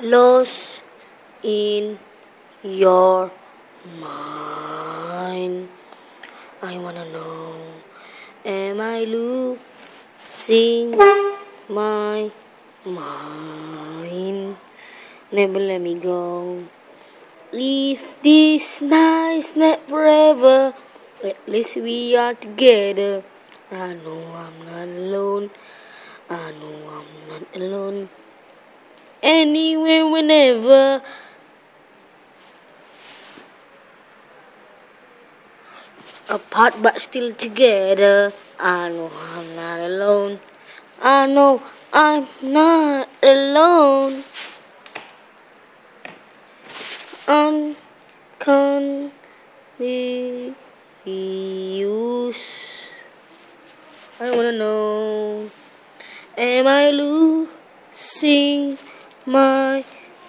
lost in your mind. I wanna know, am I losing my mind? Never let me go. Leave this night not forever. At least we are together. I know I'm not alone. I know I'm not alone. Anywhere, whenever. Apart but still together. I know I'm not alone. I know I'm not alone. Confused. I wanna know, am I losing my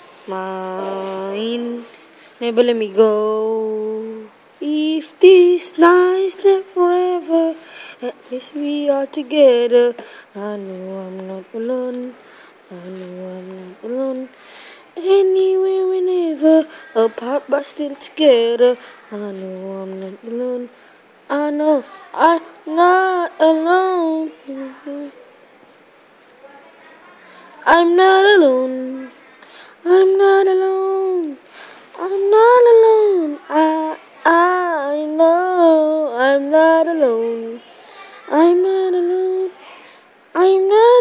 mind? Never let me go. If this night's not forever, at least we are together. I know I'm not alone. I know I'm not alone. Anywhere, whenever, apart but still together. I know I'm not alone. I know I'm not alone. I'm not alone. I'm not alone. I'm not alone. I know I'm not alone. I'm not alone. I'm not